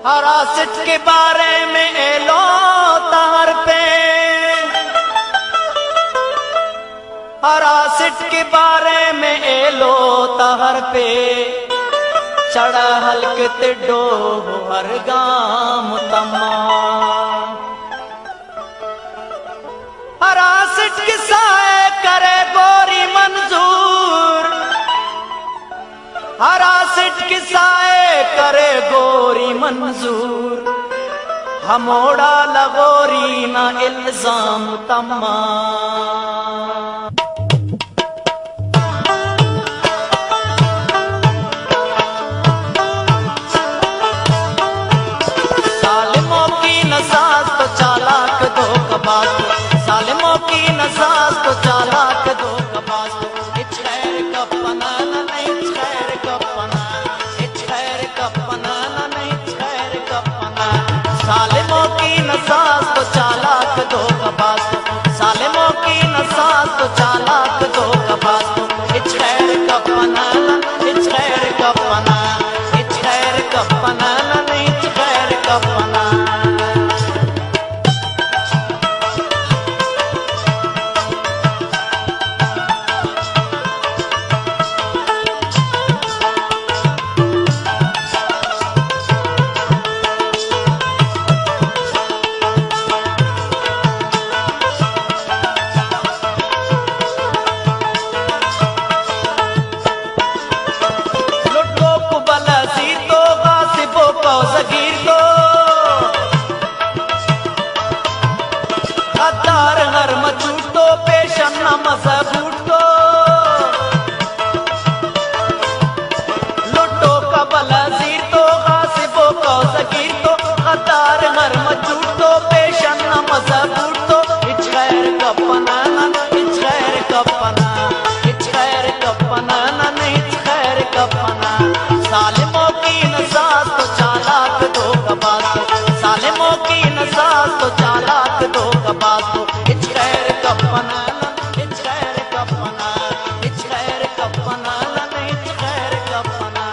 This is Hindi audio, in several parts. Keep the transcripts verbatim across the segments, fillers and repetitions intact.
हरासिट के बारे में एलो तार पे, हरासिट के बारे में एलो तार पे, चढ़ा हल्के ते डोह हर गाम तमा। हरासिट किसाए करे गोरी मंजूर, हरासिट किसाए करे गोरी मंजूर, हमोड़ा लगोरी ना इल्जाम तमा। सालिमों की नसाज तो चालाक दो कबाज, सालिमों की नसाज तो चालाक दो कबाज, इच्छैर कपना नहीं इच्छैर कपना, इच्छैर कपना नहीं इच्छैर कपना। सालिमों की नसाज तो चालाक दो कबाज, सालिमों की नसाज तो चालाक दो कबाज, इच्छैर कपना इच्छैर कपना, इच्छैर कपना नहीं इच्छैर कपना। सालिमों की नसाज तो चालाक दो कबाज, सालिमों की नसाज तो चालाक दो कबाज, इच्छैर कपना इच्छैर कपना, इच्छैर कपना नहीं इच्छैर कपना।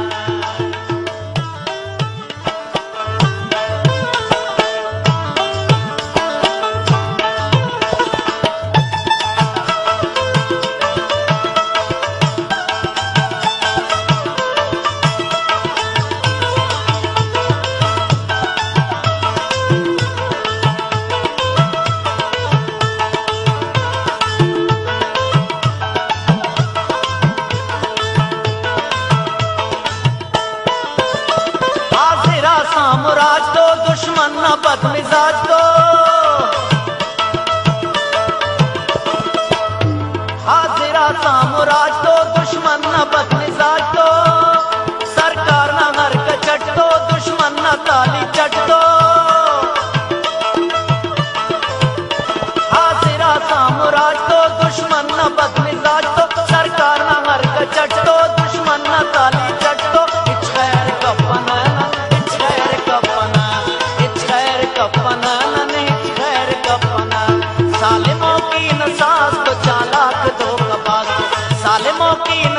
सामुराज तो दुश्मन न बदमिजाज तो, हाजिरा सामुराज तो दुश्मन न बदमिजाज तो, सरकार न हर कचट तो दुश्मन न ताली चट तो। हाजिरा सामुराज तो दुश्मन न बदमिजाज तो, सरकार न हर कचट तो दुश्मन न ताली चट तो। इच्छैर कपना कपना नहीं इच्छैर कपना। सालिमों की नसाज तो चालाक दो कबाज, सालिमों की